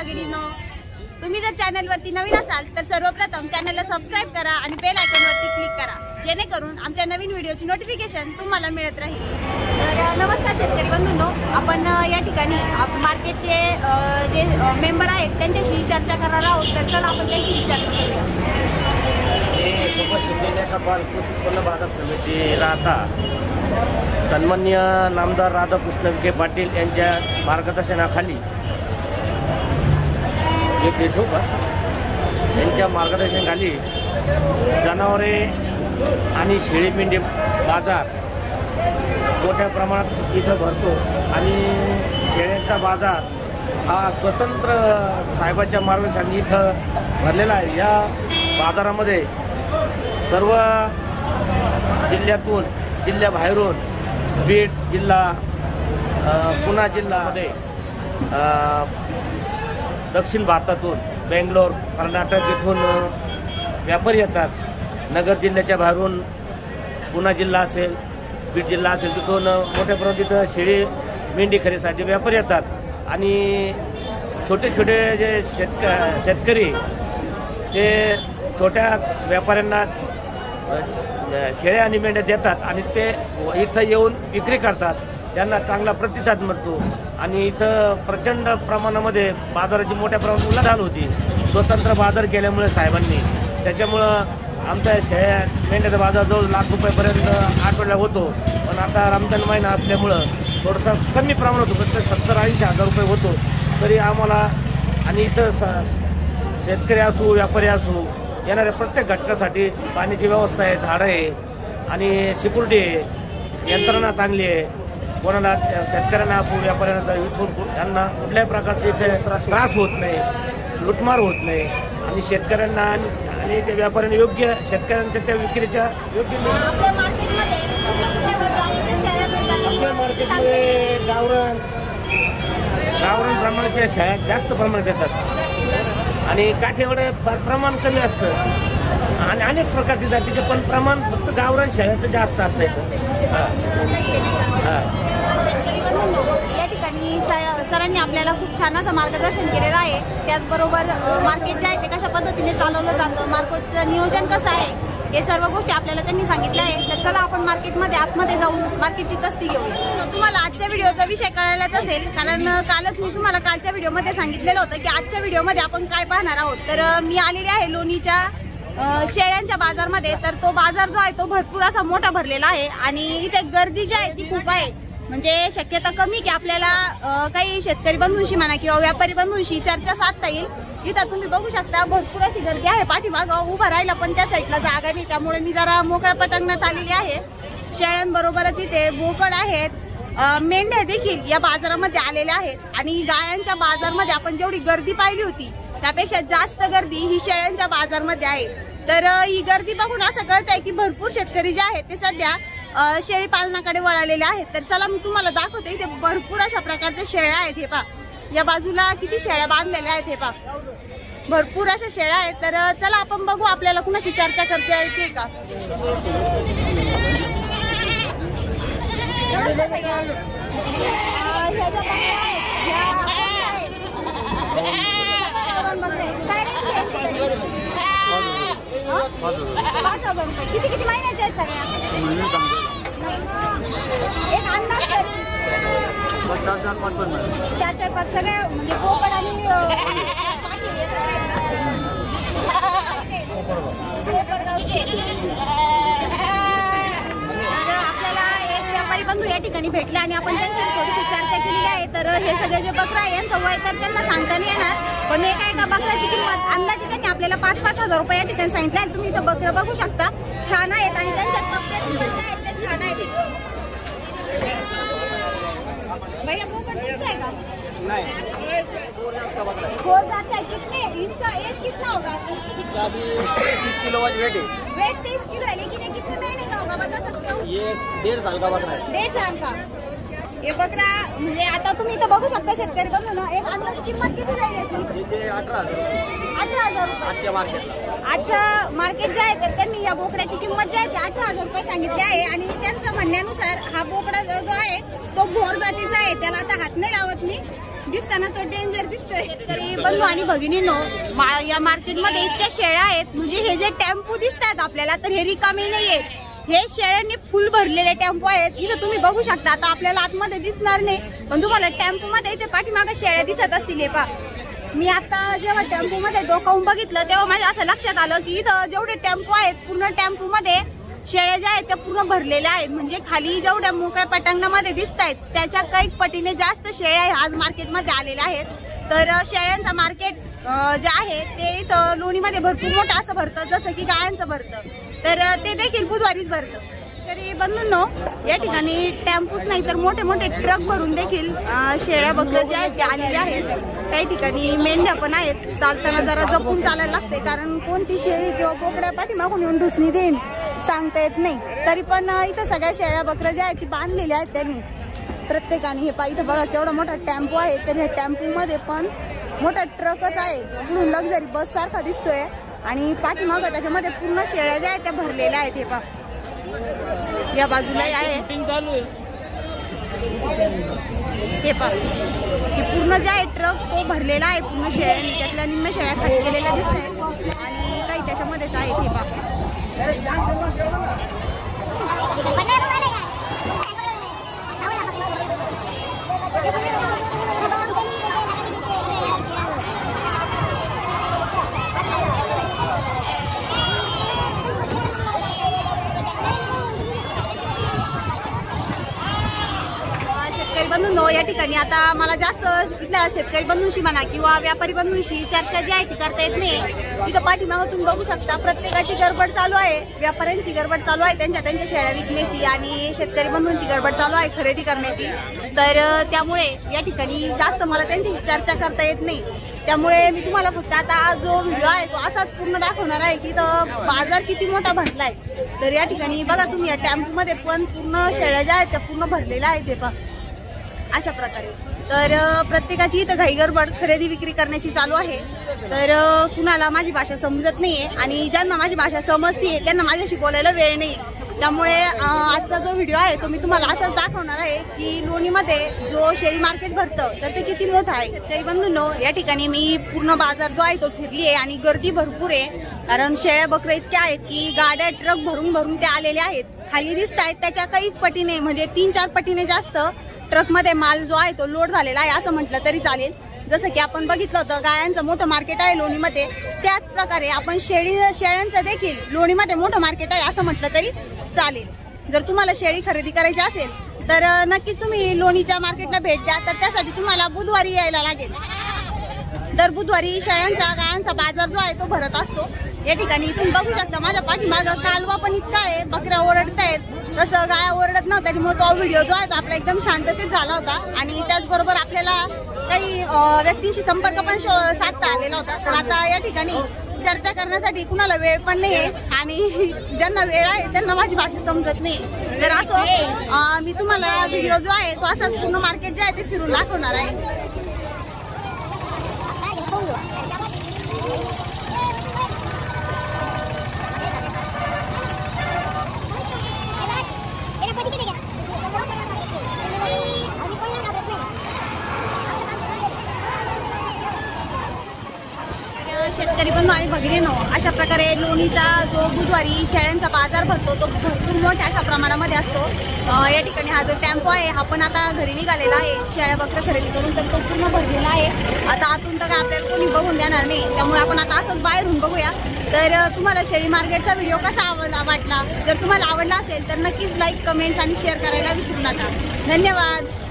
भगिनींनो, तुम्ही जर चॅनलवरती नवीन असाल तर सर्वप्रथम चॅनलला सबस्क्राइब करा आणि बेल आयकॉनवरती क्लिक करा, जेणेकरून आमच्या नवीन व्हिडिओची नोटिफिकेशन तुम्हाला मिळत राहील। तर नमस्कार शेतकरी बंधूंनो, आपण या ठिकाणी मार्केटचे जे मेंबर आहेत त्यांच्याशी चर्चा करणार आहोत। तर चला आपण त्यांची चर्चा करूया। कृषी उत्पन्न बाजार समिती राहता सन्माननीय नामदार राधाकृष्ण विखे पाटील यांच्या मार्गदर्शनाखाली यांच्या मार्गदर्शनाखाली जनावरे आणि शेळी मेंढी बाजार मोठ्या प्रमाणात इथं भरतो आणि शेळ्यांचा बाजार हा स्वतंत्र साहेबाच्या मार्गदर्शनाखाली इथं भरलेला आहे। या बाजारामध्ये सर्व जिल्ह्यातून जिल्ह्याबाहेरून बीड जिल्हा, पुणे जिल्ह्यामध्ये दक्षिण भारतातून बेंगलोर, कर्नाटक इथून व्यापारी येतात। नगर जिल्ह्याच्या बाहेरून पुणे जिल्हा असेल, बीड जिल्हा असेल, तिथून मोठ्या प्रमाणात इथं शेळी मेंढी खरेदीसाठी व्यापारी येतात आणि छोटे छोटे जे शेतकरी ते छोट्या व्यापाऱ्यांना शेळ्या आणि मेंढ्या देतात आणि ते इथं येऊन विक्री करतात। त्यांना चांगला प्रतिसाद मिळतो आणि इथं प्रचंड प्रमाणामध्ये बाजाराची मोठ्या प्रमाणात उलाढाल होती। स्वतंत्र बाजार केल्यामुळे साहेबांनी, त्याच्यामुळं आमच्या शेळ्या मेंढ्याचा बाजार जवळ लाख रुपयापर्यंत आठवड्याला होतो। पण आता रमजान महिना असल्यामुळं थोडंसं कमी प्रमाणात होतं, तर 70-80 हजार रुपये होतो। तरी आम्हाला आणि इथं शेतकरी असो व्यापारी असो येणाऱ्या प्रत्येक घटकासाठी पाण्याची व्यवस्था आहे, झाडं आहे आणि सिक्युरिटी आहे, यंत्रणा चांगली आहे। कोणाला शेतकऱ्यांना असो व्यापाऱ्यांना इथून यांना कुठल्याही प्रकारचे इथे त्रास होत नाही, लुटमार होत नाही आणि शेतकऱ्यांना आणि त्या व्यापाऱ्यांना योग्य शेतकऱ्यांच्या त्या विक्रीच्या योग्य मार्केटमध्ये गावरान प्रमाणाच्या शेळ्या जास्त प्रमाणात येतात आणि काठेवाडे प्रमाण कमी असतं आणि अनेक प्रकारचे जातीचे पण प्रमाण फक्त गावरान शेळ्याचं जास्त असतं शेतकरी बंधूंनो, या ठिकाणी सरांनी आपल्याला खूप छान असं मार्गदर्शन केलेलं आहे। त्याचबरोबर मार्केट जे आहे ते कशा पद्धतीने चालवलं जातं, मार्केटचं नियोजन कसं आहे, हे सर्व गोष्टी आपल्याला त्यांनी सांगितल्या आहे। तर चला आपण मार्केटमध्ये आतमध्ये जाऊन मार्केटची तस्ती घेऊया। तुम्हाला आजच्या व्हिडिओचा विषय कळायलाच असेल, कारण कालच मी तुम्हाला कालच्या व्हिडिओमध्ये सांगितलेलं होतं की आजच्या व्हिडिओमध्ये आपण काय पाहणार आहोत। तर मी आलेली आहे लोणीच्या शेळ्यांच्या बाजारमध्ये। तर तो बाजार जो आहे तो भरपूर असा मोठा भरलेला आहे आणि इथे गर्दी जी आहे ती खूप आहे। म्हणजे शक्यता कमी की आपल्याला काही शेतकरी बंधूंशी म्हणा किंवा व्यापारी बंधूंशी चर्चा साधता येईल। इथं तुम्ही बघू शकता भरपूर अशी गर्दी आहे, पाठीमागं उभं राहायला पण त्या साईडला जागा नाही, त्यामुळे मी जरा मोकळ्या पटांगणात आलेली आहे। शेळ्यांबरोबरच इथे बोकड आहेत, मेंढ्या देखील या बाजारामध्ये आलेल्या आहेत आणि गायांच्या बाजारमध्ये आपण जेवढी गर्दी पाहिली होती त्यापेक्षा जास्त गर्दी ही शेळ्यांच्या बाजारमध्ये आहे। तर ही गर्दी बघून असं कळतंय की भरपूर शेतकरी जे आहेत ते सध्या शेळी पालनाकडे वळालेले आहेत। तर चला मी तुम्हाला दाखवते, इथे भरपूर अशा प्रकारच्या शेळ्या आहेत। हे पहा, या बाजूला किती शेळ्या बांधलेल्या आहेत, हे पहा भरपूर अशा शेळ्या आहेत। तर चला आपण बघू आपल्याला कुणाशी चर्चा करता येते का। ह्या ज्या बकऱ्या आहेत ह्या किती महिन्याच्या आहेत सगळ्या? एक अंदाज तरी 4-5 सगळ्या म्हणजे बोकड आणि आपल्याला एक व्यापारी बंधू या ठिकाणी भेटले आणि आपण त्यांच्याशी थोडीशी चर्चा केलेली आहे। तर हे सगळे जे बकरा आहे यांचं वय तर त्यांना सांगता नाही येणार, पण एका बकऱ्याची किंमत अंदाजे त्यांनी आपल्याला 5-5 हजार रुपये या ठिकाणी सांगितले आहे। तुम्ही इथं बकरं बघू शकता, छान आहेत आणि त्यांच्या तब्येत जे आहेत ते छान आहेत। भैया बोकड तुमचा है का? नहीं, हो जाता है। कितने इसका एज कितना होगा? इसका अभी 30 किलो वेट है। वेट 30 किलो है, लेकिन ये कितने महीने का होगा बता सकते हो? ये 1.5 साल का बकरा है। 1.5 साल का हे बकरा म्हणजे आता तुम्ही इथं बघू शकता शेतकरी बंधूंनो, एक अंदाज किंमत किती जाईल याची? याचे 18,000 रुपये आजच्या मार्केटला। आजच्या मार्केट जे आहे तर त्यांनी या बोकड्याची किंमत जी आहे ती 18,000 रुपये सांगितली आहे आणि त्यांचं म्हणण्यानुसार हा बोकडा जो आहे तो भोर जातीचा आहे, त्याला आता हात नाही लावत मी। दिसताना तो डेंजर दिसतोय. तरी बंधू आणि भगिनींनो, या मार्केटमध्ये इतक्या शेळ्या आहेत, म्हणजे हे जे टेम्पो दिसतात आपल्याला तर हे रिकामे नाहीये, हे शेळ्यांनी फुल भरलेले टेम्पो आहेत. इथं तुम्ही बघू शकता, आता आपल्याला आतमध्ये दिसणार नाही पण तुम्हाला टेम्पो मध्ये इथे पाठीमागे शेळ्या दिसत असतील. हे पहा, मी आता जेव्हा टेम्पो मध्ये डोकावून बघितलं तेव्हा माझ्या असं लक्षात आलं की इथं जेवढे टेम्पो आहेत पूर्ण टेम्पो मध्ये शेळ्या ज्या आहेत त्या पूर्ण भरलेल्या आहेत. म्हणजे खाली जेवढ्या मोकळ्या पटांगणामध्ये दिसत आहेत त्याच्या काही पटीने जास्त शेळ्या आज मार्केटमध्ये आलेल्या आहेत. तर शेळ्यांचं मार्केट जे आहे ते इथं लोणीमध्ये भरपूर मोठं असं भरतं, जसं की गायांचं भरतं, तर ते देखील बुधवारीच भरतं. तरी बंधूंनो, या ठिकाणी टेम्पोच नाही तर मोठे मोठे ट्रक भरून देखील शेळ्या बकरं जे आहेत ते आलेले आहेत. काही ठिकाणी मेंढ्या पण आहेत. चालताना जरा जपून चालायला लागते, कारण कोणती शेळी किंवा बोकड्या पाठीमागून येऊन ढुसणी देईन सांगता येत नाही. तरी पण इथं सगळ्या शेळ्या बकरं ज्या आहेत ती बांधलेल्या आहेत त्यांनी प्रत्येकाने. हे पहा, इथं बघा केवढा मोठा टेम्पो आहे, तर ह्या टेम्पोमध्ये पण मोठा ट्रकच आहे, म्हणून लक्झरी बस सारखा दिसतोय. आणि पाठीमागं त्याच्यामध्ये पूर्ण शेळ्या ज्या आहेत त्या भरलेल्या आहेत. हे पहा, या बाजूला आहे, हे पहा, की पूर्ण जे आहे ट्रक तो भरलेला आहे पूर्ण शेळ्यांनी. त्यातल्या निम्म्या शेळ्या खाली गेलेल्या दिसत आहेत आणि काही त्याच्यामध्येच आहेत. हे पहा, बंधूंनो, या ठिकाणी आता मला जास्त इथल्या शेतकरी बंधूंशी म्हणा किंवा व्यापारी बंधूंशी चर्चा जी आहे ती करता येत नाही. तिथं पाठीमागं तुम्ही बघू शकता प्रत्येकाची गडबड चालू आहे. व्यापाऱ्यांची गडबड चालू आहे त्यांच्या शेळ्या विकण्याची, आणि शेतकरी बंधूंची गडबड चालू आहे खरेदी करण्याची. तर त्यामुळे या ठिकाणी जास्त मला त्यांच्याशी चर्चा करता येत नाही. त्यामुळे मी तुम्हाला फक्त आता जो व्हिडिओ आहे तो असाच पूर्ण दाखवणार आहे की इथं बाजार किती मोठा भरलाय. तर या ठिकाणी बघा तुम्ही, या टेम्पोमध्ये पण पूर्ण शेळ्या ज्या आहेत त्या पूर्ण भरलेल्या आहेत. हे पहा, अशा प्रकारे. तर प्रत्येकाची इथं घाई गडबड खरेदी विक्री करण्याची चालू आहे. तर कुणाला माझी भाषा समजत नाहीये, आणि ज्यांना माझी भाषा समजते त्यांना माझ्याशी बोलायला वेळ नाही. त्यामुळे आजचा जो व्हिडिओ आहे तो मी तुम्हाला असाच दाखवणार आहे की लोणीमध्ये जो शेळी मार्केट भरतं तर ते किती मोठं आहे. शेतकरी बंधूंनो, या ठिकाणी मी पूर्ण बाजार जो आहे तो फिरली आहे आणि गर्दी भरपूर आहे, कारण शेळ्या बकरं इतक्या आहेत की गाड्या ट्रक भरून भरून ते आलेले आहेत. खाली दिसत आहेत त्याच्या काही पटीने, म्हणजे 3-4 पटीने जास्त ट्रकमध्ये माल जो आहे तो लोड झालेला आहे असं म्हटलं तरी चालेल. जसं की आपण बघितलं होतं गायांचं मोठं मार्केट आहे लोणीमध्ये, त्याच प्रकारे आपण शेळ्यांचं देखील लोणीमध्ये मोठं मार्केट आहे असं म्हटलं तरी चालेल. जर तुम्हाला शेळी खरेदी करायची असेल तर नक्कीच तुम्ही लोणीच्या मार्केटला भेट द्या. तर त्यासाठी तुम्हाला बुधवारी यायला लागेल. दर बुधवारी शेळ्यांचा गायांचा बाजार जो आहे तो भरत असतो. या ठिकाणी तुम्ही बघू शकता माझ्या पाठीमागं कालवा पण इतका आहे, बकऱ्या ओरडतायत, तसं गाया ओरडत नव्हत्या. त्याच्यामुळे तो व्हिडिओ जो आहे तो आपला एकदम शांततेत झाला होता. आणि त्याचबरोबर आपल्याला काही व्यक्तींशी संपर्क पण साधता आलेला होता. तर आता या ठिकाणी चर्चा करण्यासाठी कुणाला वेळ पण नाही आहे, आणि ज्यांना वेळ आहे त्यांना माझी भाषा समजत नाही. तर असं मी तुम्हाला व्हिडिओ जो आहे तो असाच पूर्ण मार्केट जे आहे ते फिरून दाखवणार आहे. शेतकरी बंधू आणि भगिनींनो, अशा प्रकारे लोणीचा जो बुधवारी शेळ्यांचा बाजार भरतो तो भरपूर मोठ्या अशा प्रमाणामध्ये असतो. या ठिकाणी हा जो टेम्पो आहे हा पण आता घरी निघालेला आहे शेळ्या बकरं खरेदी करून, तर तो पूर्ण भरलेला आहे. आता आतून तर काय आपल्याला कोणी बघून देणार नाही, त्यामुळे आपण आता असंच बाहेरून बघूया. तर तुम्हाला शेळी मार्केटचा व्हिडिओ कसा वाटला? जर तुम्हाला आवडला असेल तर नक्कीच लाईक, कमेंट्स आणि शेअर करायला विसरू नका. धन्यवाद.